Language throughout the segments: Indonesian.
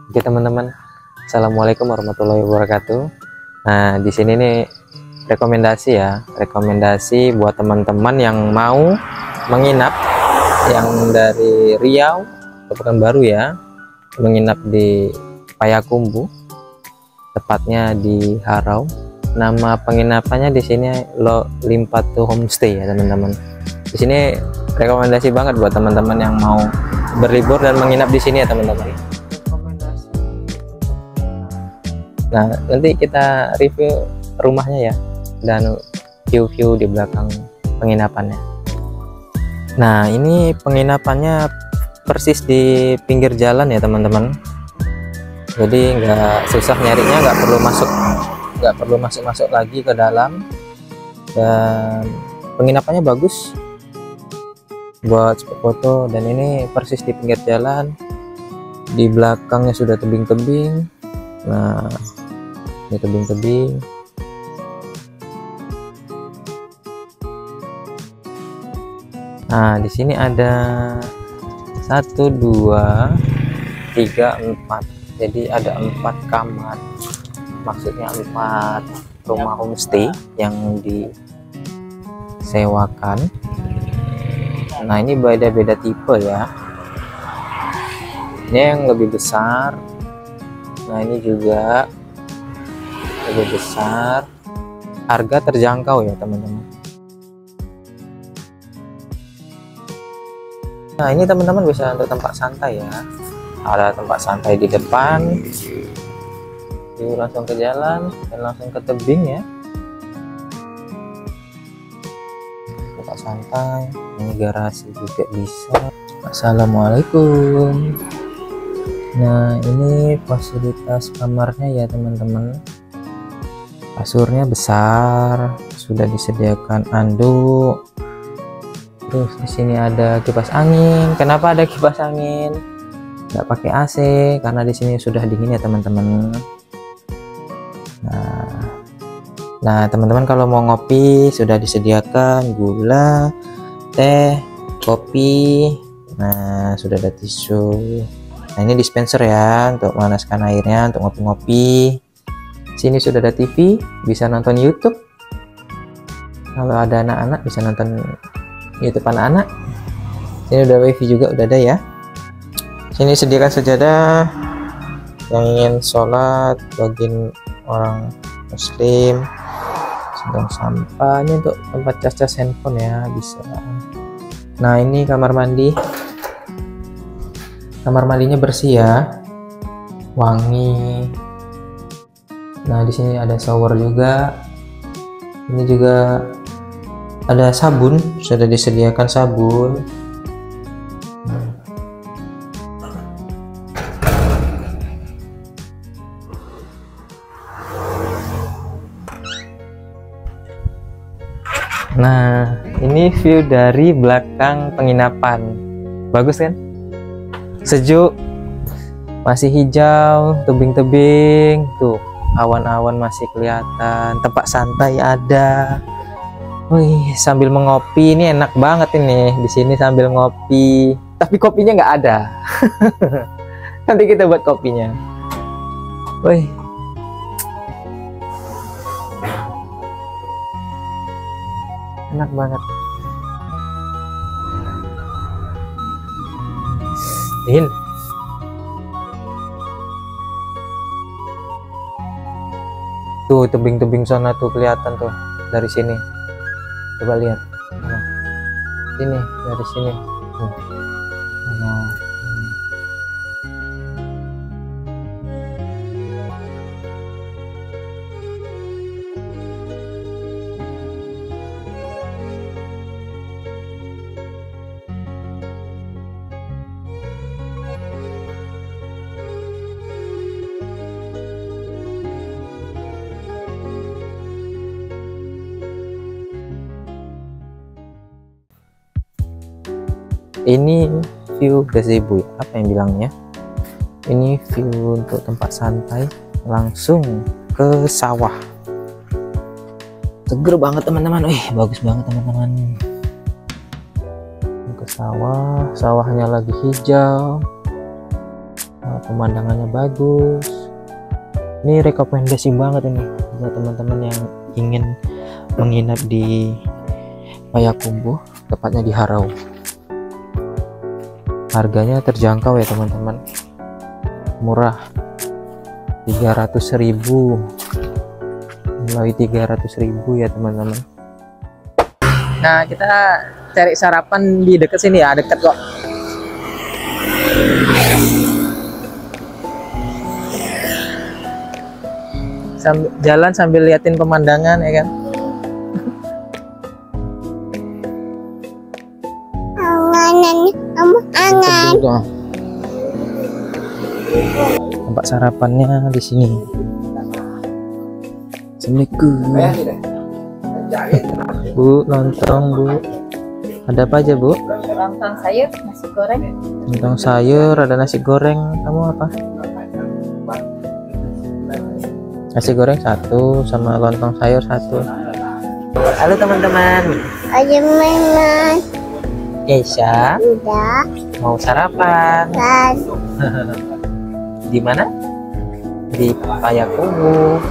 Oke teman-teman, assalamualaikum warahmatullahi wabarakatuh. Nah di sini nih rekomendasi buat teman-teman yang mau menginap, yang dari Riau atau Pekanbaru ya, menginap di Payakumbuh, tepatnya di Harau. Nama penginapannya di sini Limpatu Homestay ya teman-teman. Di sini rekomendasi banget buat teman-teman yang mau berlibur dan menginap di sini ya teman-teman. Nah nanti kita review rumahnya ya, dan view di belakang penginapannya. Nah ini penginapannya persis di pinggir jalan ya teman-teman, jadi nggak susah nyarinya, nggak perlu masuk lagi ke dalam, dan penginapannya bagus buat spot foto. Dan ini persis di pinggir jalan, di belakangnya sudah tebing-tebing. Nah ini tebing-tebing. Nah di sini ada 1 2 3 4, jadi ada 4 kamar, maksudnya 4 rumah homestay yang disewakan. Nah ini beda-beda tipe ya, ini yang lebih besar, nah ini juga lebih besar, harga terjangkau ya teman-teman. Nah ini teman-teman bisa untuk tempat santai ya, ada tempat santai di depan, yuk langsung ke jalan dan langsung ke tebing ya, tempat santai. Ini garasi juga bisa. Assalamualaikum. Nah ini fasilitas kamarnya ya teman-teman, kasurnya besar, sudah disediakan anduk. Terus di sini ada kipas angin. Kenapa ada kipas angin? Nggak pakai AC karena di sini sudah dingin ya teman-teman. Nah teman-teman kalau mau ngopi sudah disediakan gula, teh, kopi. Nah sudah ada tisu. Nah ini dispenser ya untuk memanaskan airnya untuk ngopi-ngopi. Sini sudah ada TV, bisa nonton YouTube. Kalau ada anak-anak bisa nonton YouTube anak-anak. Sini udah wifi juga udah ada ya. Sini sediakan sajadah yang ingin sholat bagi orang muslim. Sedang sampah, ini untuk tempat cas-cas handphone ya, bisa. Nah ini kamar mandi, kamar mandinya bersih ya, wangi. Nah di sini ada shower juga, ini juga ada sabun, sudah disediakan sabun. Nah ini view dari belakang penginapan, bagus kan, sejuk, masih hijau, tebing-tebing tuh, awan-awan masih kelihatan, tempat santai ada. Wih, sambil mengopi ini enak banget ini di sini sambil ngopi, tapi kopinya nggak ada. Nanti kita buat kopinya. Wih, enak banget. Dingin. Tuh tebing-tebing sana tuh kelihatan tuh dari sini. Coba lihat. Nah, sini dari sini. Nah. Ini view gazebo ya, apa yang bilangnya, ini view untuk tempat santai langsung ke sawah. Seger banget teman-teman, bagus banget teman-teman. Ke sawah, sawahnya lagi hijau, pemandangannya bagus. Ini rekomendasi banget ini buat teman-teman yang ingin menginap di Payakumbuh, tepatnya di Harau. Harganya terjangkau ya teman-teman, murah, 300.000, mulai 300.000 ya teman-teman. Nah, kita cari sarapan di dekat sini ya, dekat kok. Jalan sambil liatin pemandangan ya kan. Angan. Tempat sarapannya di sini. Assalamualaikum. Bu, lontong Bu. Ada apa aja Bu? Lontong sayur, nasi goreng. Lontong sayur, ada nasi goreng. Kamu apa? Nasi goreng 1 sama lontong sayur 1. Halo teman-teman. Ayo main. Keisha, Udah. mau sarapan? Dan. Di mana? Di Payakumbuh.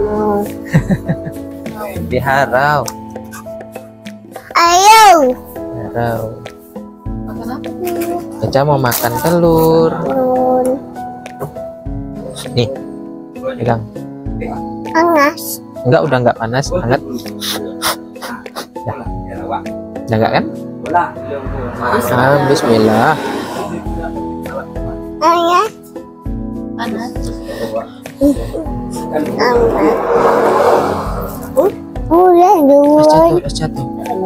Di Harau. Ayo. Harau. Keisha mau makan telur. Nih, pegang. Panas. Udah enggak panas, hangat. Udah enggak kan? Bismillah. Panas. Panas. Udah dua. Jatuh.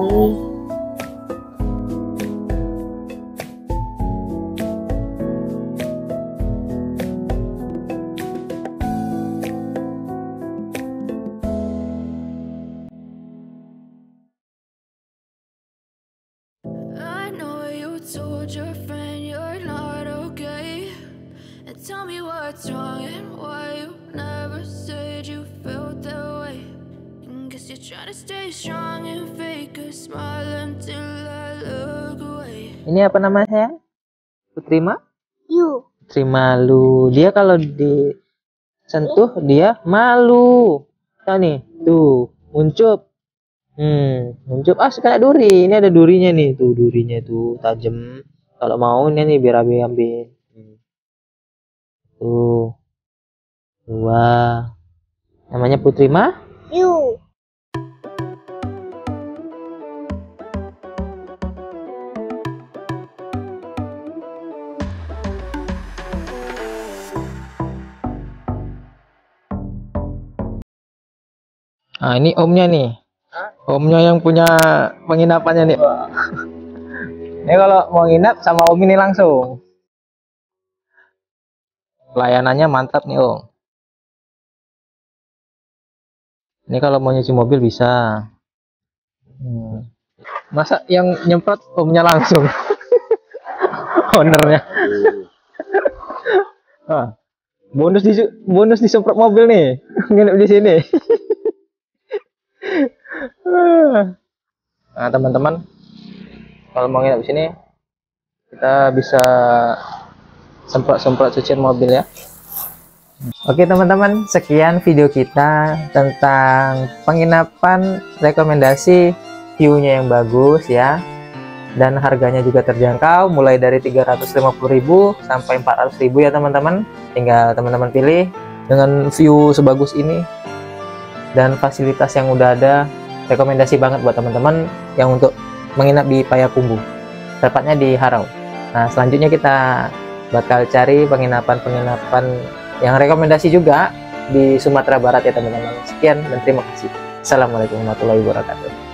I know you told your friend you're not okay, and tell me what's wrong and why you never said you felt that way. And guess you're trying to stay strong and fake a smile until I look away. Ini apa namanya? Putri You. Putri malu. Dia kalau disentuh dia malu. Nah nih, tuh muncul. Muncul. Kayak duri. Ini ada durinya nih, tuh durinya tuh tajam. Kalau mau ini nih biar Abi ambil. Tuh. Wah. Namanya Putri You. Ah, ini omnya nih. Omnya yang punya penginapannya nih. Ini kalau mau nginap sama om ini langsung. Pelayanannya mantap nih om. Ini kalau mau nyuci mobil bisa. Masa yang nyemprot omnya langsung? Ownernya. Bonus disemprot mobil nih. Nginep di sini. Nah teman-teman, kalau mau nginep di sini kita bisa semprot cucian mobil ya. Oke teman-teman, sekian video kita tentang penginapan rekomendasi, view-nya yang bagus ya, dan harganya juga terjangkau, mulai dari 350.000 sampai 400.000 ya teman-teman. Tinggal teman-teman pilih. Dengan view sebagus ini dan fasilitas yang udah ada, rekomendasi banget buat teman-teman yang untuk menginap di Payakumbuh, tepatnya di Harau. Nah selanjutnya kita bakal cari penginapan yang rekomendasi juga di Sumatera Barat ya teman-teman. Sekian dan terima kasih. Assalamualaikum warahmatullahi wabarakatuh.